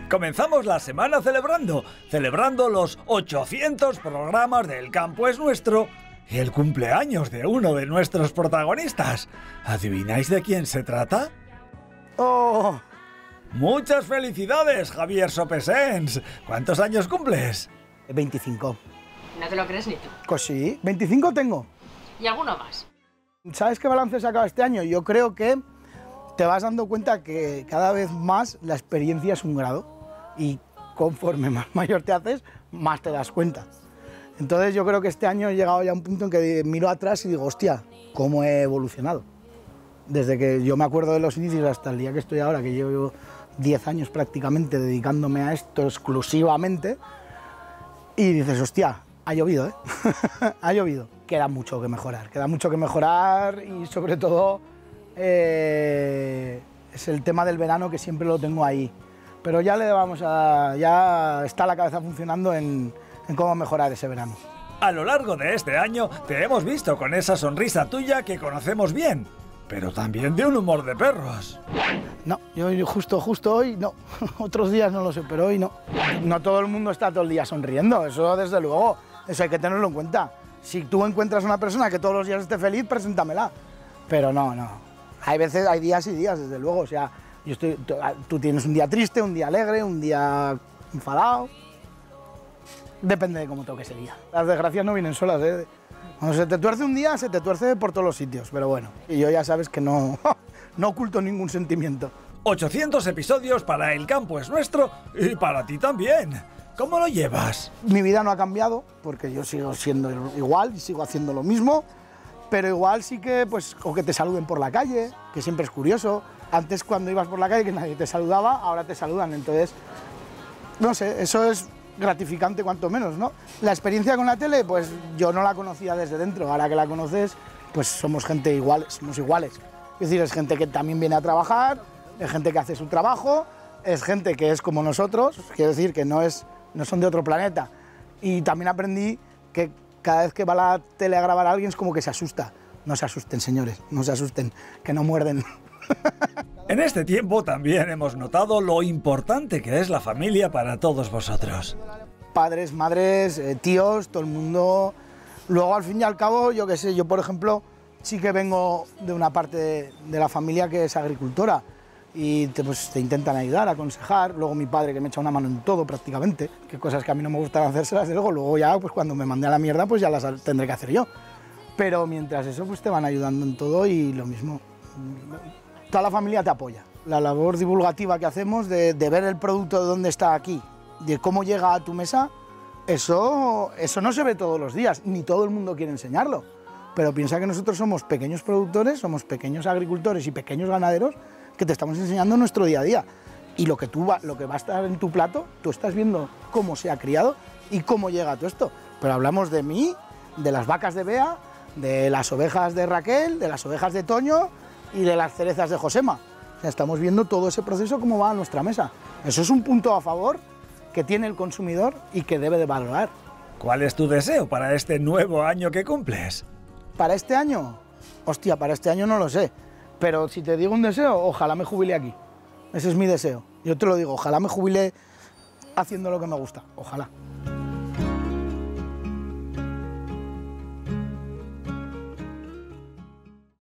Comenzamos la semana celebrando los 800 programas del Campo es Nuestro y el cumpleaños de uno de nuestros protagonistas. ¿Adivináis de quién se trata? ¡Oh! ¡Muchas felicidades, Javier Sopesens! ¿Cuántos años cumples? 25. No te lo crees ni tú. Pues sí, 25 tengo. ¿Y alguno más? ¿Sabes qué balance he sacado este año? Yo creo que te vas dando cuenta que cada vez más la experiencia es un grado y conforme más mayor te haces, más te das cuenta. Entonces yo creo que este año he llegado ya a un punto en que miro atrás y digo, hostia, ¿cómo he evolucionado? Desde que yo me acuerdo de los inicios hasta el día que estoy ahora, que llevo 10 años prácticamente dedicándome a esto exclusivamente, y dices, hostia, ha llovido, ¿eh? Ha llovido. Queda mucho que mejorar y sobre todo es el tema del verano que siempre lo tengo ahí. Pero ya ya está la cabeza funcionando en cómo mejorar ese verano. A lo largo de este año te hemos visto con esa sonrisa tuya que conocemos bien, pero también de un humor de perros. No, yo justo hoy no. Otros días no lo sé, pero hoy no. No todo el mundo está todo el día sonriendo, eso desde luego, eso hay que tenerlo en cuenta. Si tú encuentras una persona que todos los días esté feliz, preséntamela. Pero no. Hay veces, hay días y días, desde luego. O sea, tú tienes un día triste, un día alegre, un día enfadado. Depende de cómo toque ese día. Las desgracias no vienen solas, ¿eh? Cuando se te tuerce un día, se te tuerce por todos los sitios. Pero bueno, y yo ya sabes que no oculto ningún sentimiento. 800 episodios para El Campo es Nuestro y para ti también. ¿Cómo lo llevas? Mi vida no ha cambiado, porque yo sigo siendo igual y sigo haciendo lo mismo, pero igual sí que, pues, o que te saluden por la calle, que siempre es curioso. Antes, cuando ibas por la calle, que nadie te saludaba, ahora te saludan. Entonces, no sé, eso es gratificante cuanto menos, ¿no? La experiencia con la tele, pues yo no la conocía desde dentro. Ahora que la conoces, pues somos gente igual, somos iguales. Es decir, es gente que también viene a trabajar, es gente que hace su trabajo, es gente que es como nosotros, quiero decir que no son de otro planeta. Y también aprendí que cada vez que va la tele a grabar a alguien es como que se asusta. No se asusten, señores, no se asusten, que no muerden. En este tiempo también hemos notado lo importante que es la familia para todos vosotros. Padres, madres, tíos, todo el mundo. Luego, al fin y al cabo, yo qué sé, yo por ejemplo sí que vengo de una parte de la familia que es agricultora y te intentan ayudar, aconsejar. Luego mi padre, que me echa una mano en todo prácticamente, que cosas que a mí no me gustan hacérselas, luego ya pues cuando me mandé a la mierda pues ya las tendré que hacer yo. Pero mientras eso pues te van ayudando en todo y lo mismo. Toda la familia te apoya. La labor divulgativa que hacemos de ver el producto de dónde está aquí, de cómo llega a tu mesa, eso no se ve todos los días, ni todo el mundo quiere enseñarlo. Pero piensa que nosotros somos pequeños productores, somos pequeños agricultores y pequeños ganaderos que te estamos enseñando nuestro día a día. Y lo que va a estar en tu plato, tú estás viendo cómo se ha criado y cómo llega a todo esto. Pero hablamos de mí, de las vacas de Bea, de las ovejas de Raquel, de las ovejas de Toño y de las cerezas de Josema. O sea, estamos viendo todo ese proceso cómo va a nuestra mesa. Eso es un punto a favor que tiene el consumidor y que debe de valorar. ¿Cuál es tu deseo para este nuevo año que cumples? ¿Para este año? Hostia, para este año no lo sé. Pero si te digo un deseo, ojalá me jubile aquí. Ese es mi deseo. Yo te lo digo, ojalá me jubile haciendo lo que me gusta. Ojalá.